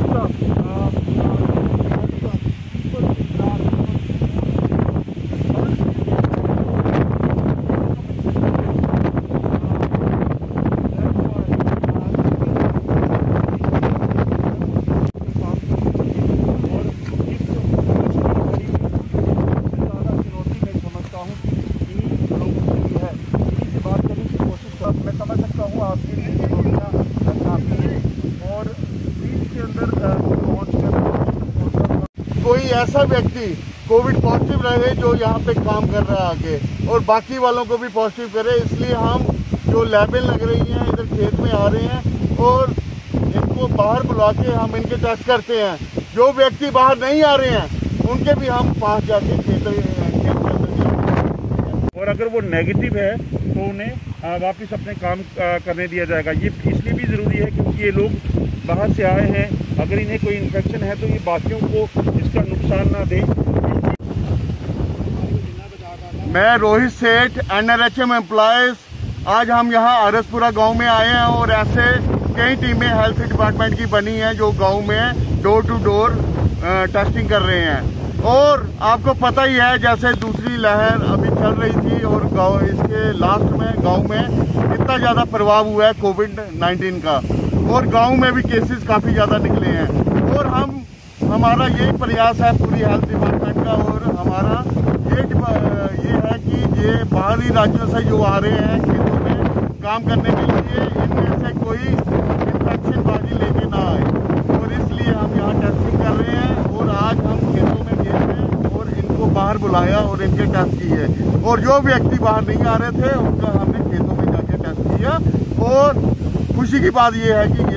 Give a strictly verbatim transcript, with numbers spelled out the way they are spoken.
मैं समझ सकता हूँ आपके लिए काफ़ी है और बीच के अंदर पहुँच कर कोई ऐसा व्यक्ति कोविड पॉजिटिव रहे जो यहाँ पे काम कर रहा है आगे और बाकी वालों को भी पॉजिटिव करे, इसलिए हम जो लैबें लग रही हैं इधर खेत में आ रहे हैं और इनको बाहर बुला के हम इनके टेस्ट करते हैं। जो व्यक्ति बाहर नहीं आ रहे हैं उनके भी हम पास जाके खेत खेत के अंदर, और अगर वो नेगेटिव है तो उन्हें वापस अपने काम करने दिया जाएगा। ये इसलिए भी ज़रूरी है क्योंकि ये लोग बाहर से आए हैं, अगर इन्हें कोई इन्फेक्शन है तो ये बाकियों को इसका नुकसान ना दें। मैं Rohit Seth, N R H M employees, आज हम यहाँ आरसपुरा गांव में आए हैं और ऐसे कई टीमें हेल्थ डिपार्टमेंट की बनी हैं जो गांव में डोर टू डोर टेस्टिंग कर रहे हैं। और आपको पता ही है जैसे दूसरी लहर अभी चल रही थी और गांव इसके लास्ट में गांव में इतना ज़्यादा प्रभाव हुआ है कोविड नाइन्टीन का और गांव में भी केसेस काफ़ी ज़्यादा निकले हैं। और हम हमारा यही प्रयास है पूरी हेल्थ डिपार्टमेंट का और हमारा ये ये है कि ये बाहरी राज्यों से जो आ रहे हैं खेतों में काम करने के लिए इनमें से कोई इन्फेक्शन बाजी लेके ना आए, और इसलिए हम यहाँ टेस्टिंग कर रहे हैं। और आज हम खेतों में गए थे और इनको बाहर बुलाया और इनके टेस्ट किए, और जो व्यक्ति बाहर नहीं आ रहे थे उनका हमने खेतों में जाके टेस्ट किया। और खुशी की बात यह है कि